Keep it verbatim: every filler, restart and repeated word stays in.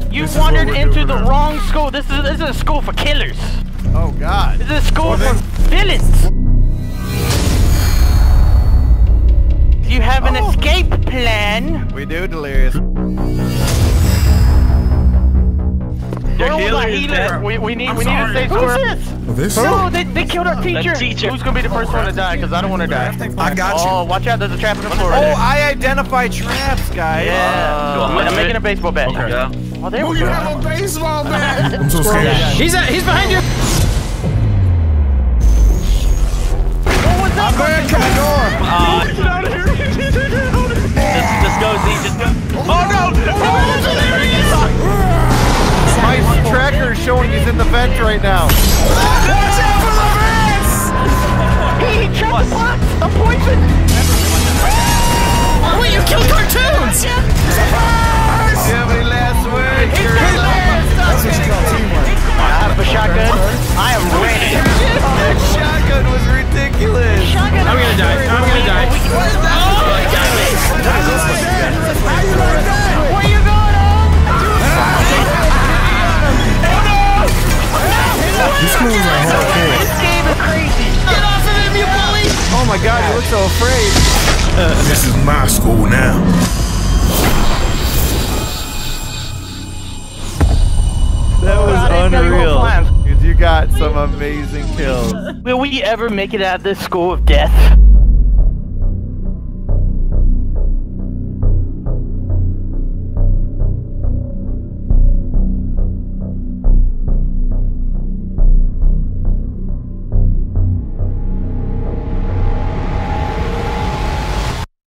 You wandered into the wrong school. This is this is a school for killers. Oh God. This is a school for villains. You have an oh. escape plan. We do, Delirious. Where was our healer? We, we need I'm we sorry. need to save Squirrel. Who's this? Oh, this? No, they, they killed our teacher. teacher. Who's gonna be the first one to die? Because I don't want to die. I got you. Oh, watch out! There's a trap in the floor. Oh, right I identify traps, guys. Yeah. Uh, I'm making a baseball bat. Okay. Yeah. Oh, there oh, we you go. have a baseball bat. I'm so scared. He's at, he's behind you. What was that? I'm going to the door. Uh, just, just go, Z. Just go. Oh no! My tracker is showing he's in the vent right now. Watch out for the vents! He trapped the pot! I'm poisoned! Oh, wait, you killed cartoons! Do you have any last words? That's what you call teamwork. I have a shotgun. I am ready. That shotgun was ridiculous. Shotgun. I'm gonna die. I'm gonna die. Oh my God! How you like that? Where you going, This school is like hardcore. This game is crazy. Get off of him, you bully! Oh my God, you look so afraid. This is my school now. That was unreal. Dude, you got some amazing kills. Will we ever make it out of this school of death?